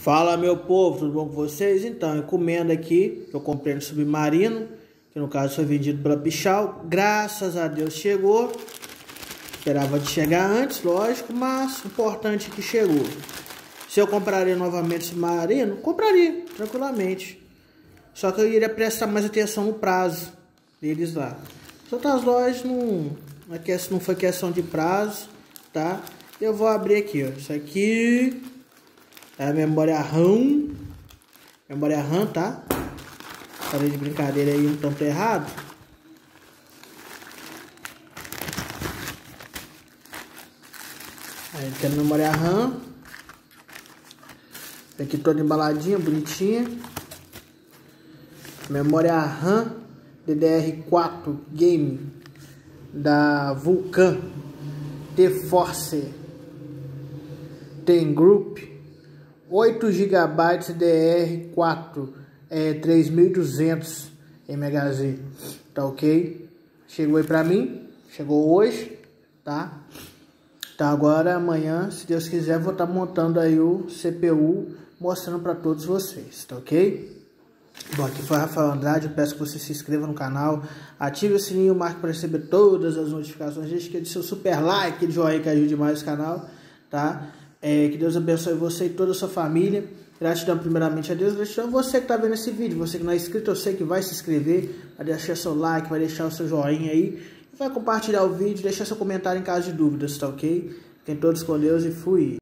Fala, meu povo, tudo bom com vocês? Então, encomenda aqui que eu comprei no Submarino, que no caso foi vendido pela Pichau. Graças a Deus chegou. Esperava de chegar antes, lógico, mas o importante é que chegou. Se eu compraria novamente Submarino, compraria tranquilamente. Só que eu iria prestar mais atenção no prazo deles lá. As outras lojas não foi questão de prazo, tá? Eu vou abrir aqui, ó. Isso aqui é a memória RAM. Memória RAM, tá? Falei de brincadeira aí um tanto errado. Aí tem a memória RAM. Aqui toda embaladinha, bonitinha. Memória RAM DDR4 Game da Vulcan T-Force Tem Group, 8 GB DDR4, 3200 MHz, tá ok? Chegou aí pra mim, chegou hoje, tá? Então agora amanhã, se Deus quiser, vou estar montando aí o CPU, mostrando para todos vocês, tá ok? Bom, aqui foi Rafael Andrade, eu peço que você se inscreva no canal, ative o sininho, marque para receber todas as notificações, deixe aquele seu super like, aquele joinha que ajude demais o canal, tá? Que Deus abençoe você e toda a sua família. Gratidão primeiramente a Deus, gratidão a você que está vendo esse vídeo, você que não é inscrito, eu sei que vai se inscrever, vai deixar seu like, vai deixar o seu joinha aí, vai compartilhar o vídeo, deixar seu comentário em caso de dúvidas, tá ok? Fiquem todos com Deus e fui!